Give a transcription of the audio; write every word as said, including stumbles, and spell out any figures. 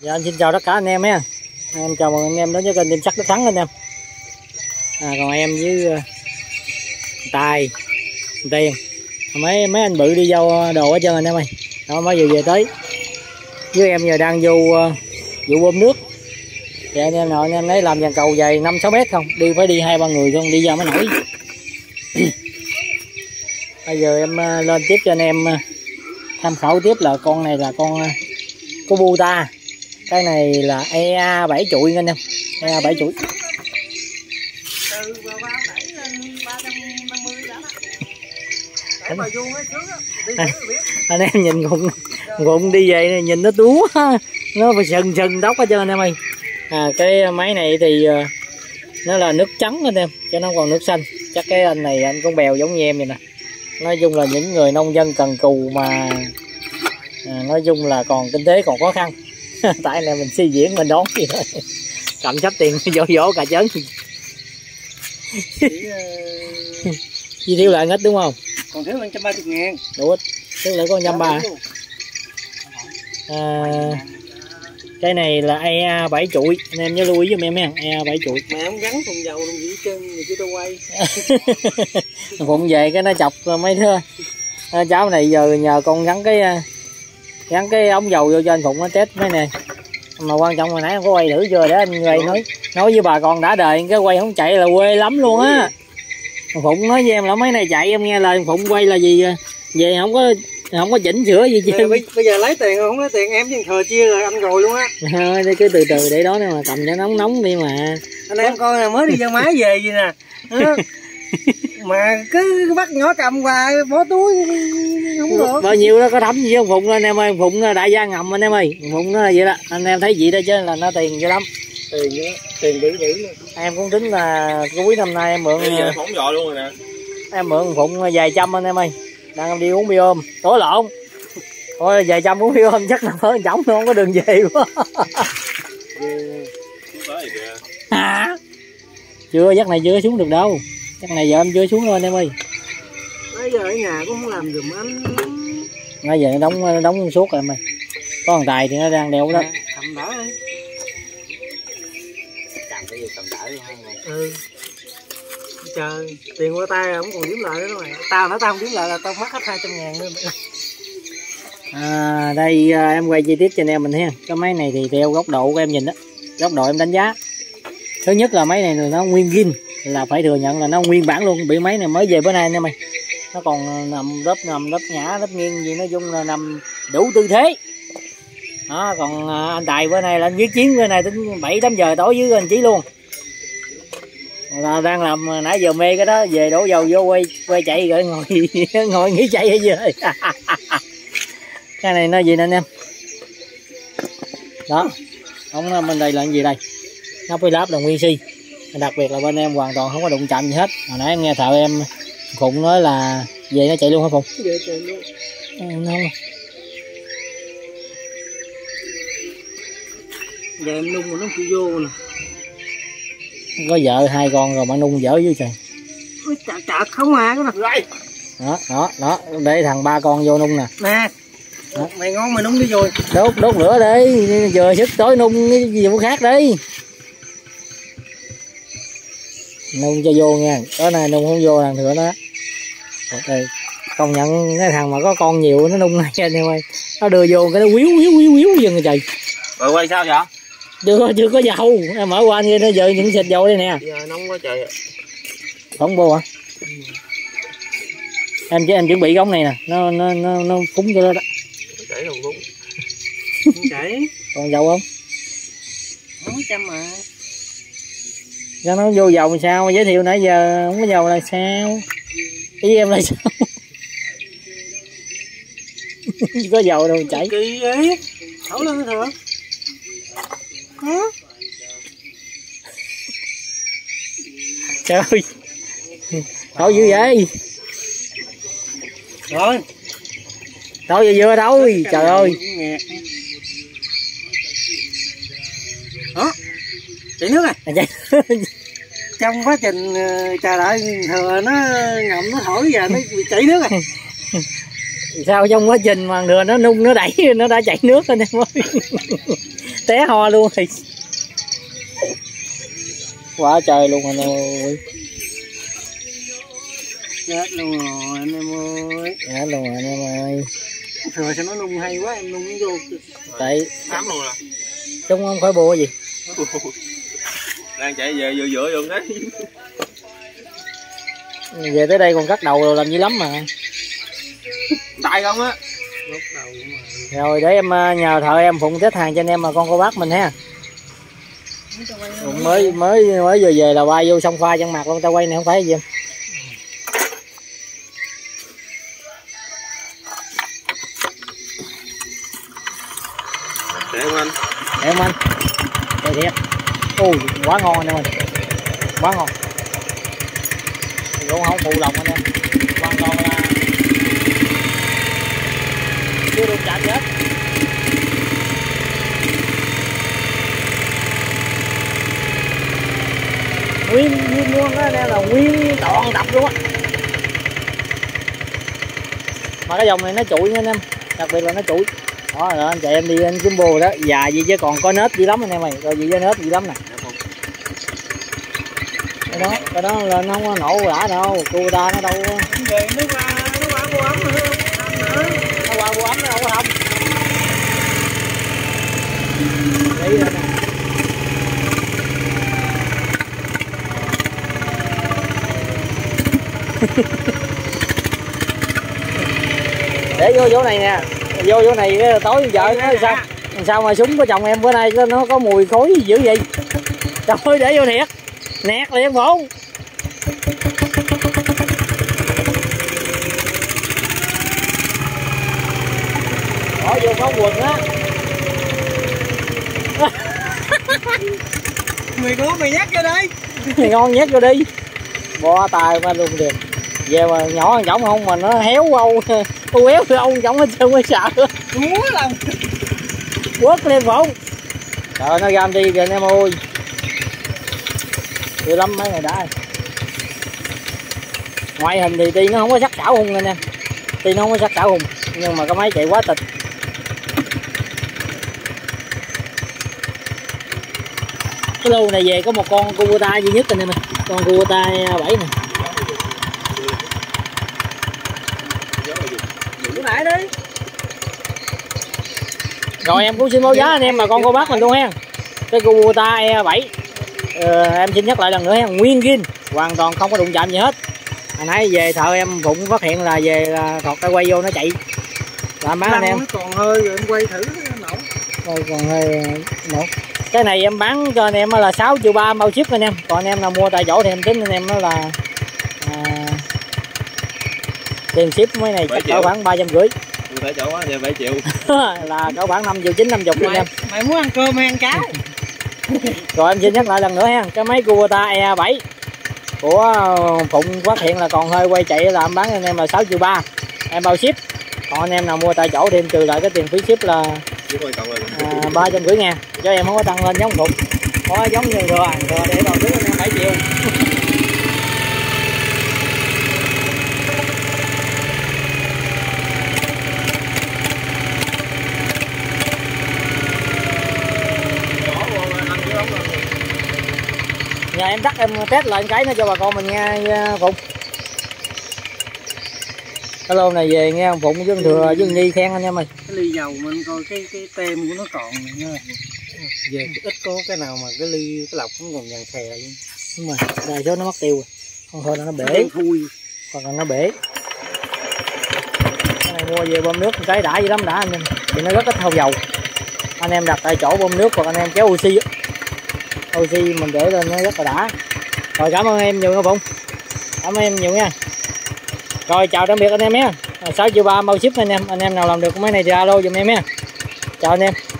Dạ, anh xin chào tất cả anh em nha. Em chào mừng anh em đến với kênh Tim Sắt Đất Thắng anh em. À, còn em với uh, Tài, Tiền, mấy mấy anh bự đi vô đồ hết trơn anh em ơi. Đó, mới vừa về tới. Với em giờ đang vô uh, vụ bơm nước. Thì anh em nào anh em lấy làm dàn cầu dày năm sáu mét không? Đi phải đi hai ba người không đi ra mới nổi. Bây giờ em uh, lên tiếp cho anh em uh, tham khảo tiếp là con này là con uh, Kubota. Cái này là E A bảy chuỗi anh em. E A bảy chuỗi. Từ ba đẩy lên ba trăm năm mươi đã. Đẩy vào vuông ấy sướng á. Đi thử biết. Anh em nhìn Ngụng Ngụng đi về này, nhìn nó túa, nó phải sừng sừng tóc hết trơn anh em ơi. À, cái máy này thì nó là nước trắng anh em, chứ nó còn nước xanh. Chắc cái anh này anh con bèo giống như em vậy nè. Nói chung là những người nông dân cần cù mà à, nói chung là còn kinh tế còn khó khăn. Tại này mình suy diễn mình đón gì thôi. Cầm sắp tiền vỗ vỗ cả chớn. Chi tiêu lại ít đúng không? Còn thiếu một trăm ba mươi ngàn. Đủ ít. Thiếu lại có một trăm ba mươi. À, cái này là E A bảy chuỗi. Anh em nhớ lưu ý giùm em nha. E A bảy chuỗi. Mẹ không gắn thùng dầu luôn gì chân người chưa đâu quay. Phụng về cái nó chọc mấy đứa. À, cháu này giờ nhờ con gắn cái gắn cái ống dầu vô cho anh Phụng nó test mấy nè. Mà quan trọng hồi nãy em có quay thử chưa để anh quay nói nói với bà con đã đời cái quay không chạy là quê lắm luôn á. Phụng nói với em là mấy này chạy em nghe lời Phụng quay là gì về không có không có chỉnh sửa gì chứ. Bây, bây giờ lấy tiền không lấy tiền em chứ thừa chia rồi anh rồi luôn á. Thôi đi cứ từ từ để đó mà cầm cho nóng nóng đi mà. Anh em coi nè mới đi ra máy về gì nè. Mà cứ bắt nhỏ cầm qua bỏ túi không được. Bao nhiêu đó có thấm gì không Phụng anh em ơi. Phụng đại gia ngầm anh em ơi. Phụng nó là vậy đó anh em thấy vậy đó chứ là nó tiền dữ lắm. Tiền dữ tiền dữ dữ luôn. Em cũng tính là cuối năm nay em mượn phỏng dò luôn rồi nè. Em mượn Phụng vài trăm anh em ơi. Đang em đi uống bia ôm tối lộn thôi vài trăm uống bia ôm chắc là mới chổng không có đường về quá. Hả? Chưa chắc này chưa xuống được đâu. Chắc này giờ em chưa xuống đâu anh em ơi. Bây giờ ở nhà cũng không làm giùm anh. Bây giờ nó đóng nó đóng suốt rồi em ơi. Có thằng Tài thì nó đang đeo đó. Cầm đỡ đi. Cầm cái gì cầm đỡ luôn ha. Ừ. Trời, tiền qua tay không còn kiếm lại nữa mày. Tao nói tao không kiếm lại là tao mất hết hai trăm ngàn nữa. À, đây em quay chi tiết cho anh em mình ha. Cái máy này thì theo góc độ của em nhìn đó. Góc độ em đánh giá. Thứ nhất là máy này nó nguyên zin, là phải thừa nhận là nó nguyên bản luôn. Bị máy này mới về bữa nay anh em ơi. Nó còn nằm lớp nằm lớp ngã lớp nghiêng gì nói chung là nằm đủ tư thế. Đó, còn anh Tài bữa nay là anh viết chiến bữa nay tính bảy tám giờ tối với anh Chí luôn. Là đang làm nãy giờ mê cái đó về đổ dầu vô quay quay chạy rồi ngồi ngồi nghỉ chạy hay gì rồi. Cái này nó gì nè anh em. Đó. Không bên đây là cái gì đây? Nắp với láp là nguyên si. Đặc biệt là bên em hoàn toàn không có đụng chạm gì hết. Hồi nãy em nghe thợ em Phụng nói là về nó chạy luôn hả Phụng? Về chạy luôn. Ừ, không. Giờ em nung mà nó chịu vô nè. Có vợ hai con rồi mà nung dở dưới trời. Ôi chà chà không à cái này. Đó, đó, đó, để thằng ba con vô nung nè. Nè. Đó. Mày ngon mày nung đi rồi. Đốt đốt lửa đi, giờ sức tối nung cái gì cũng khác đi. Nung cho vô nha. Đó này nung không vô thằng nữa đó. Rồi, công nhận cái thằng mà có con nhiều nó nung ngay anh em ơi. Nó đưa vô cái nó quýu quýu quýu quýu dừng rồi trời. Rồi quay sao vậy? Chưa chưa có dầu, em mở qua kia nó giờ những xịt dầu đây nè. Giờ nóng quá trời. Không vô hả? Ừ. Em chứ em chuẩn bị cái ống này nè, nó nó nó nó phúng cho đó đó. Chảy đâu phúng. Không chảy. Còn dầu không? Không trăm mà. Cho nó vô dầu sao giới thiệu nãy giờ không có dầu là sao? Ý em là sao? Có dầu đâu chảy. Kỳ vậy? Thổi lên thôi. Hả? Trời ơi. Thổi dữ vậy? Rồi. Thổi vừa vừa thôi, trời ơi. Đó. Chảy nước à? Chạy. Trong quá trình chờ đợi thừa nó ngậm nó thổi giờ nó bị chảy nước à. Sao trong quá trình mà thừa nó nung nó đẩy nó đã chảy nước lên em ơi. té ho luôn thì quá trời luôn anh em ơi. Chết luôn rồi anh em ơi. Chết luôn rồi anh em ơi. Rồi sao nó nung hay quá, em nung nó vô. Tại Tám luôn à. chúng không khỏi bùa gì. Đang chạy về vừa giữa luôn đấy. Về tới đây còn cắt đầu rồi làm dữ lắm mà. Tại không á. Lúc đầu mà. Rồi để em nhờ thợ em phụng test hàng cho anh em mà con cô bác mình ha. Mới mới mới vừa về là bay vô xong pha chân mặt luôn, tao quay này không phải gì em. Để không anh? Để không anh? Đây thiệt. Ui, quá ngon anh em ơi. Quá ngon. Luôn không phụ lòng anh em. Hoàn toàn là chưa được chạm gì hết. Nguyên nguyên luôn đó anh em, là nguyên toàn đập luôn á. Mà cái dòng này nó trụi nha anh em, đặc biệt là nó trụi. Đó rồi anh chạy em đi anh kiếm bồ đó, già gì chứ còn có nết gì lắm anh em ơi, rồi gì với nết gì lắm nè. Cái đó, cái đó là nó không có nổ đã đâu, cô ta nó đâu. Về nó qua nó qua vô ấm nữa. Nó qua vô ấm nó đâu có không. Đấy rồi nè. Để vô chỗ này nè, vô chỗ này tối vợ nó sao sao mà súng của chồng em bữa nay nó có mùi khói dữ vậy. Trời ơi để vô thiệt nẹt liền phụng. Bỏ vô có quần á. Mày có mày nhắc vô đây. Mày ngon nhét vô đi. Bỏ tài mà luôn được. Về mà nhỏ ăn chổng không mà nó héo âu u éo ông chổng hết trơn mới sợ. Múa lòng. Quất lên phụng. Trời ơi nó gam đi kìa anh em ơi. Nhiều lắm mấy ngày đã. Ngoại hình thì tuy nó không có sắc sảo hung anh em. Tuy nó không có sắc sảo hung nhưng mà cái máy chạy quá tịch. Cái lô này về có một con Kubota duy nhất anh em ơi. Con Kubota bảy nè. Lúc nãy đi. Rồi em cũng xin báo giá anh em mà con cô bác mình luôn ha. Cái Kubota E bảy ờ, em xin nhắc lại lần nữa ha, nguyên zin, hoàn toàn không có đụng chạm gì hết. Hồi nãy về thợ em cũng phát hiện là về là thọt tay quay vô nó chạy. Làm bán anh em. Còn hơi rồi em quay thử nổ. Rồi còn hơi nổ. Cái này em bán cho anh em là sáu triệu ba bao ship anh em. Còn anh em nào mua tại chỗ thì em tính anh em nó là à, tiền ship mấy này chắc cỡ khoảng ba trăm rưỡi. Tại chỗ á, bảy triệu. Là cỡ khoảng năm triệu chín năm chục anh em. Mày muốn ăn cơm hay ăn cháo? Rồi em xin nhắc lại lần nữa ha, cái máy Kubota E bảy của Phụng phát hiện là còn hơi quay chạy là em bán anh em là sáu triệu ba, em bao ship. Còn anh em nào mua tại chỗ thì em trừ lại cái tiền phí ship là à, ba trăm rưỡi ngàn, cho em không có tăng lên giống Phụng, có giống như rồi rồi để đầu trước anh em bảy triệu. Giờ em tắt em test lại cái nó cho bà con mình nghe Phụng. Cái lô này về nghe ông Phụng với Thừa với Nhi khen anh em ơi. Cái ly dầu mình coi cái cái tem của nó còn nha. Về ít có cái nào mà cái ly cái lọc nó còn vàng khè luôn. Đúng rồi, đa số nó mất tiêu rồi. Không thôi là nó bể. Thui. Hoặc là nó bể. Cái này mua về bơm nước một cái đã dữ lắm đã anh em. Thì nó rất ít hao dầu. Anh em đặt tại chỗ bơm nước hoặc anh em kéo oxy á. Oxy mình để lên nó rất là đã. Rồi cảm ơn em nhiều nha Phụng. Cảm ơn em nhiều nha. Rồi chào tạm biệt anh em nhé. sáu triệu ba bao ship anh em. Anh em nào làm được mấy này thì alo giùm em nhé. Chào anh em.